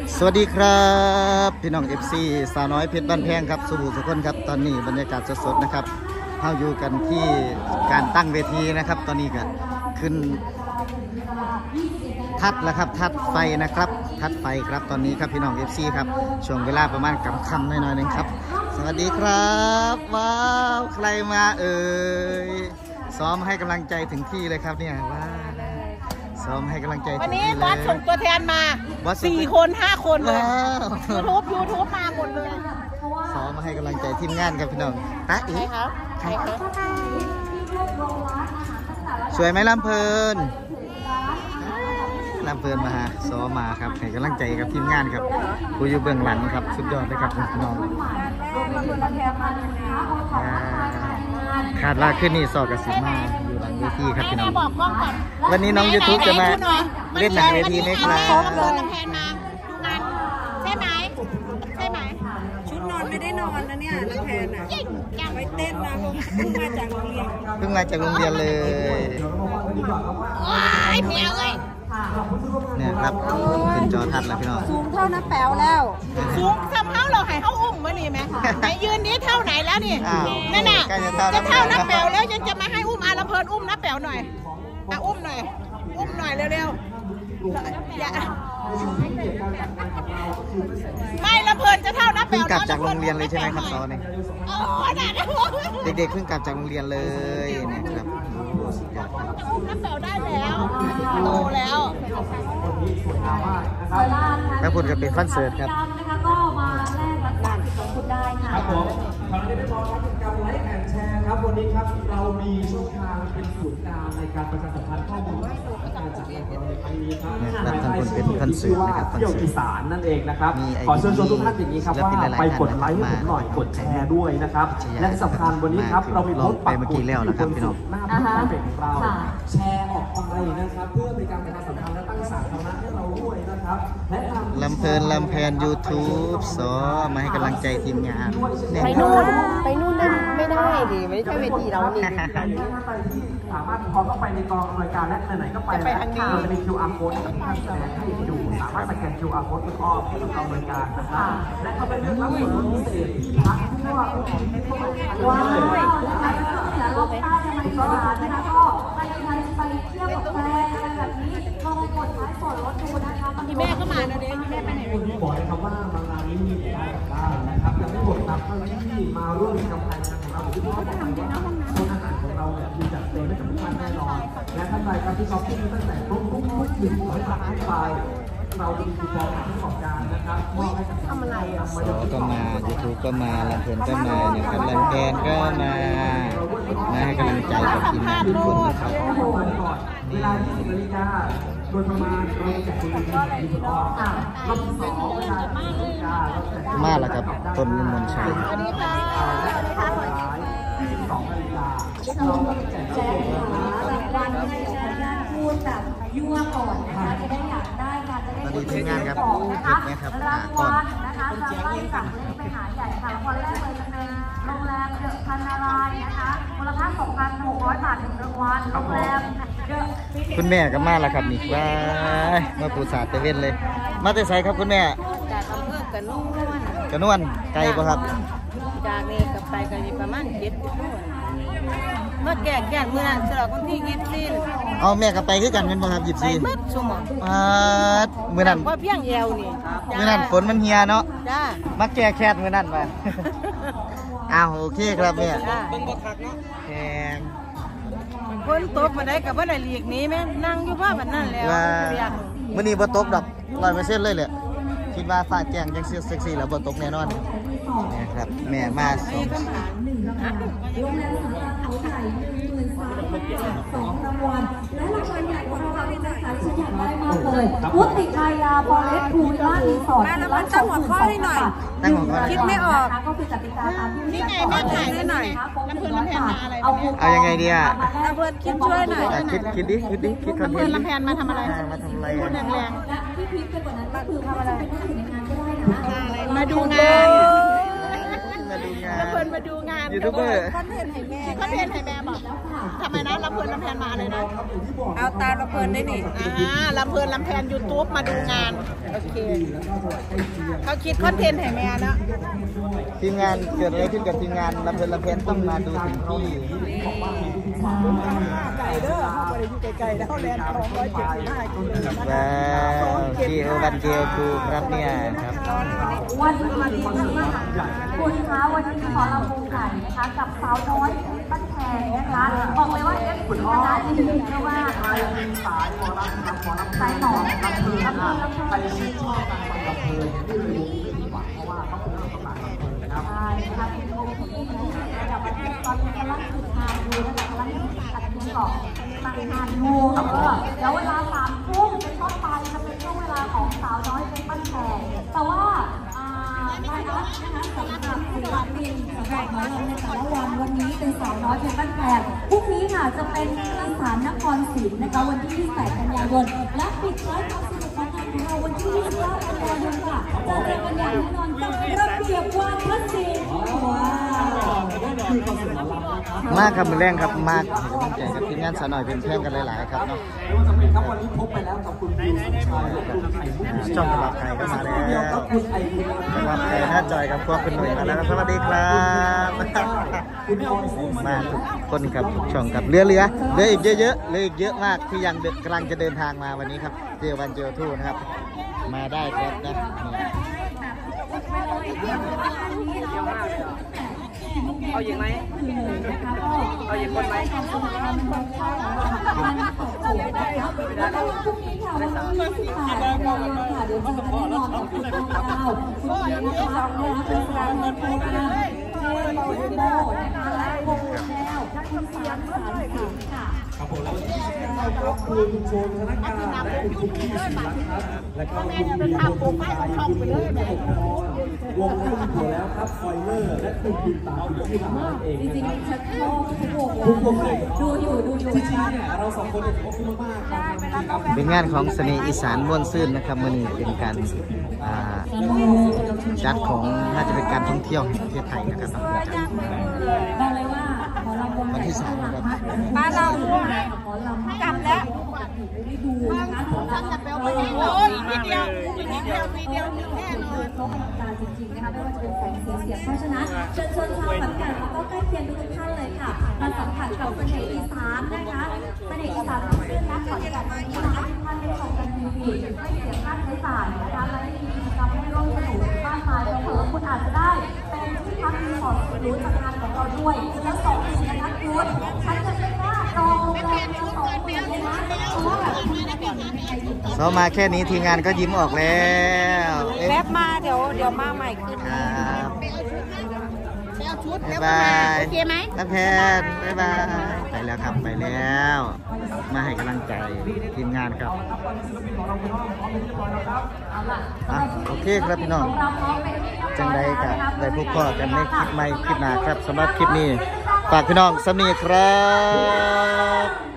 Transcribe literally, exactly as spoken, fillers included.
สวัสดีครับพี่น้อง เอฟ ซี สาวน้อยเพชรบ้านแพงครับสุภูสุคนครับตอนนี้บรรยากาศสดๆนะครับเราอยู่กันที่การตั้งเวทีนะครับตอนนี้ก็ขึ้นทัดแล้วครับทัดไฟนะครับทัดไฟครับตอนนี้ครับพี่น้อง เอฟ ซี ครับช่วงเวลาประมาณกำค่ำหน่อยๆนึงครับสวัสดีครับว้าวใครมาเอ่ยซ้อมให้กำลังใจถึงที่เลยครับเนี่ยว้าวซ้อมให้กำลังใจวันนี้บอสส่งตัวแทนมาสี่คนห้าคนเลยยูทูบยูทูบมาหมดเลยซ้อมมาให้กำลังใจทีมงานครับพี่น้องตาอีครับใครครับสวยไหมลำเพลินลำเพลินมาซ้อมมาครับให้กำลังใจกับทีมงานครับผู้อยู่เบื้องหลังครับสุดยอดเลยครับพี่น้องขาดลากขึ้นนี่สอบกับสิมาอยู่หลังเวทีครับพี่น้องวันนี้น้องยูทูบจะมาเล่นหนังเวทีไหมครับใช่ไหมใช่ไหมชุดนอนไม่ได้นอนนะเนี่ยนักแทนอ่ะยังไม่เต้นนะเพิ่งมาจากโรงเรียนเพิ่งมาจากโรงเรียนเลยไอ้เมียเลยเนี่ยครับขึ้นจอทัดแล้วพี่น้องสูงเท่าน้าแป๋วแล้วสูงทำเท่าเราให้เขาอุ้มมานี่ไหมไหนยืนนี้เท่าไหนแล้วนี่นั่นน่ะจะเท่าน้าแป๋วแล้วยังจะมาให้อุ้มอาลำเพลินอุ้มน้าแป๋วหน่อยอ่ะอุ้มหน่อยอุ้มหน่อยเร็วๆอย่าไม่ลำเพลินจะเท่าน้าแป๋วเพิ่งกลับจากโรงเรียนเลยใช่ไหมครับซอเนี่ยเด็กๆเพิ่งกลับจากโรงเรียนเลยนะครับน้าแป๋วได้แล้วโตแล้วแล้วคุณก็เป็นคอนเสิร์ตครับก็มาแลกรับบัตรของคุณได้ค่ะครับผมคราวนี้ได้บอกกิจกรรมไลค์แอนด์แชร์ครับวันนี้ครับเรามีช่องทางเป็นศูนย์กลางในการประชาสัมพันธ์ข้อมูลการจัดงานในครั้งนี้ครับท่านคนเป็นคอนเสิร์ตนะครับเที่ยวอีสานนั่นเองนะครับขอเชิญชวนทุกท่านอย่างนี้ครับว่าไปกดไลค์ให้ผมหน่อยกดแชร์ด้วยนะครับและสำคัญวันนี้ครับเรามีโพสต์ปักหมุดที่บนหน้าเพจของเราแชร์ออกไปนะครับเพื่อเป็นการประชาสัมพันธ์และตั้งสาธารณะให้เราด้วยนะครับลำเพลินลำแพน ยูทูบ ซอมาให้กำลังใจทีมงานไปนู่นไปนู่นได้ไม่ได้ดิไม่ใช่เวทีเรานี่สามารถพอเข้าไปในกองอำนวยการและไหนๆก็ไปไปทางนี้จะมี คิว อาร์ โค้ดที่ท่านแสดงให้ดูสามารถสแกน คิว อาร์ โค้ดที่อ้อมที่กองอำนวยการนะครับและเข้าไปเลือกรับส่วนลดพิเศษที่พักทั่วว้าวเหนือลบใต้จะมาอีสานนะคะก็ไปไปเที่ยวกับแฟนอะไรแบบนี้ลองกดท้ายส่วนลดดูนะคะพี่แม่ก็มานะเด็กพี่แม่ไปไหนวันนี้บอกเลยครับว่าบางงานนี้มีได้ได้นะครับยังไม่หมดครับท่านที่มาร่วมกิจกรรมภายในของเราที่พ่อบอกว่าโซนอาหารของเราเนี่ยมีจัดเต็มให้กับทุกท่านแน่นอนและท่านใดครับที่ช้อปปิ้งตั้งแต่รุ่นรุ่นรุ่นหนึ่งร้อยบาทขึ้นไปเราจะมีคูปองผู้ประกอบการนะครับมอบให้กับทำอะไรอ่ะซอก็มา ยูทูบ ก็มาลำเพลินก็มาเนี่ยครับลำแพนก็มามาให้กำลังใจกับทีมงานทุกคนนะครับเวลายี่สิบนาฬิกาโดยประมาณเราจะแจกคนละยี่สิบรอบรอบที่สองเวลายี่สิบนาฬิกาเราแจกมาแล้วครับต้นมนชัยสวัสดีค่ะสองนาฬิกาเราก็แจกแจกรางวัลให้พูดแบบยั่วก่อนนะคะจะได้อยากได้การจะได้ตอนนี้ทีมงานครับนะครับรางวัลนะคะจะไล่จากเล็กไปหาใหญ่ค่ะรางวัลแรกเลยจะเป็นโรงแรมเดอะพันนารายนะคะมูลค่า สองพันหกร้อย บาทหนึ่งรางวัลโรงแรมเดอะคุณแม่ก็มาแล้วครับนี่ว้ามาปูสาดเตเว่นเลยมาแต่ไสครับคุณแม่จากอำเภอกระนวนกระนวนไกลป่ะครับจากนี้กับไปกันประมาณเจ็ดกิโลเมื่อแก่แก่เมื่อนั้นสำหรับคนที่ยิบซีนเอาแม่กับไปคือกันเป็นบ่ครับยิบซีนไปมืดชั่วโมงมาเมื่อนั้นว่าเพียงเอวนี่เมื่อนั้นฝนมันเฮียเนาะจ้ามาแก่แคดเมื่อนั้นมาอ้าวโอเคครับแม่เบิ่งบ่คักเนาะแพงฝนตกมาได้กับว่าได้หลีกนี้แม่นั่งอยู่ว่าแบบนั้นแล้วมื้อนี้บ่ตกดอก ร้อยเปอร์เซ็นต์ เลยแหละคิดว่าฟ้าแจ้งจังซี่เซ็กซี่แล้วบ่ตกแน่นอนนี่ครับแม่มาสองสองรางวัลและรางวัลใหญ่ของเราเป็นสายชิ้นใหญ่ได้มากเลยวุฒิชัยยาฟอเรสต์พูลล่ารีสอร์ทแม่แล้วมันตั้งหัวข้อให้หน่อยคิดไม่ออกก็คือกติกาตามที่นี่ไงแม่ถ่ายให้หน่อยลำเพลินลำแพนมาอะไรเอายังไงดีอ่ะลำเพลินคิดช่วยหน่อยคิดคิดดิคิดดิคิดคอนเทนต์ลำเพลินลำแพนมาทำอะไรมาทำอะไรพูดแรงๆที่พีคไปกว่านั้นก็คือทำอะไรเป็นงานก็ได้นะมาดูงานมาดูงานลำเพลินมาดูงานยูทูบเบอร์คอนเทนต์ให้แม่คออนเทนต์ให้แม่บอกทำไมนะลำเพลินลำแพนมาเลยนะเอาตาลำเพลินได้นี่อ่าลำเพลินลำแพนยูทูบมาดูงานโอเคเขาคิดคอนเทนต์ให้แม่นะทีมงานเกิดอะไรขึ้นกับทีมงานลำเพลินลำแพนต้องมาดูถึงที่ไก่เด้อเขาไปอยู่ไกลๆแล้วแลนด์สองร้อยเจ็ดสิบห้ากิโลว้าวเกียวกันเกียวคูครับเนี่ยครับวันนี้มาดีมากคุณคะวันนี้ขอเราปูไก่นะคะกับสาวน้อยบ้านแพงนะคะบอกเลยว่าเอฟซีคณะดีเยอะมากสายหมอลำหมอลำสายหน่อลำเพลินลำเพลินลำเพลินใครชื่นชอบการฟังลำเพลินที่เลยรู้ที่หวังเพราะว่าเขาเป็นเรื่องของการลำเพลินนะครับใช่ค่ะเป็นวงที่ระดับประเทศตอนนี้กำลังฝึกงานอยู่นะคะกำลังตัดเงินก่อนตัดงานอยู่แล้วเวลาสามทุ่มเป็นต้นไปจะเป็นช่วงเวลาของสาวน้อยเป็นบ้านแพงแต่ว่าไม่นัดนะคะสำหรับศิลปินสำหรับหมอลำในแต่ละวันวันนี้เป็นสาวน้อยเป็นบ้านแพงพรุ่งนี้ค่ะจะเป็นข้าวสารนครศรีนะคะวันที่ยี่สิบแปดกันยายนและปิดท้ายความสนุกของงานของเราวันที่ยี่สิบเก้ากันยายนค่ะจะเจอกันอย่างแน่นอนกับระเบียบวาทศิลป์ว้าวมากครับมือแรงครับมากให้กำลังใจกับทีมงานสาวน้อยเป็นเพื่อนกันหลายๆครับเนาะไม่ว่าจะเป็นครับวันนี้พบไปแล้วกับคุณพิวสมชายและคุณไข่มุกช่องกระบะไข่ก็มาแล้วกระบะไข่หน้าจอยกับพวกคุณหนุ่ยมาแล้วสวัสดีครับมาทุกคนครับทุกช่องครับเรือเรือเรืออีกเยอะๆเรืออีกเยอะมากที่ยังกำลังจะเดินทางมาวันนี้ครับเจอวันเจอทู่นะครับมาได้ครับนะเอาอย่างไหมเอาอย่างคนไหมแล้วก็พรุ่งนี้ค่ะวันที่ยี่สิบแปดกันยายนค่ะเดี๋ยวจะมาแน่นอนกับคุณต้นดาวคุณเอ๋นะคะและเป็นสาวน้อยโคราชเจโรโบนะคะและโบแก้วคุณสารสารสิงค่ะครับผมแล้ววันที่ยี่สิบเก้าครับคุณโชนธนการและคุณคุณพี่ศิลักษ์ครับและก็คุณบีโบคุณตายคุณบีโบปกครองวงคู่อยู่แล้วครับไฟเลอร์และคุณบินตามที่เราเองจริงๆฉันชอบทุกวงเลยดูอยู่ดูอยู่จริงๆเนี่ยเราสองคนเนี่ยขอบคุณมากๆเป็นงานของเสน่ห์อีสานม่วนซื่นนะครับมื้อนี้เป็นการจัดของน่าจะเป็นการท่องเที่ยวแห่งประเทศไทยนะครับบอกเลยว่าหมอลำวงวันที่สามนะครับบ้านเราหมอลำกลับแล้วได้ดูนะคะหมอลำโอ้ยนิดเดียวนิดเดียวนิดเดียวแน่นอนเขาอลังการจริงๆนะคะไม่ว่าจะเป็นแสงสีเสียงเพราะฉะนั้นเชิญชวนชาวขอนแก่นแล้วก็ใกล้เคียงทุกท่านเลยค่ะมาสัมผัสกับเสน่ห์อีสานนะคะเสน่ห์อีสานของเรื่องนักขอนแก่นนี้นะคะท่านได้ชมกันทีวีไม่เสียค่าใช้จ่ายนะคะและได้มีกิจกรรมให้ร่วมสนุกมากมายเผลอคุณอาจจะได้เป็นที่พักรีสอร์ทสุดหรูจากงานของเราด้วยและสองสิ่งนะคะคุณฉันจะเป็นหน้ารองโรงแรมสองปีเลยนะเพราะว่าแบบเรามาแค่นี้ทีมงานก็ยิ้มออกแล้วแวบมาเดี๋ยวเดี๋ยวมาใหม่ขึ้นครับบ๊ายบายโอเคไหมน้ำแพนบ๊ายบายไปแล้วครับไปแล้วมาให้กำลังใจทีมงานครับอ่ะโอเคครับพี่น้องจังใดกับได้พบพ่อกันในคลิปใหม่คลิปหน้าครับสำหรับคลิปนี้ฝากพี่น้องสำนีครับ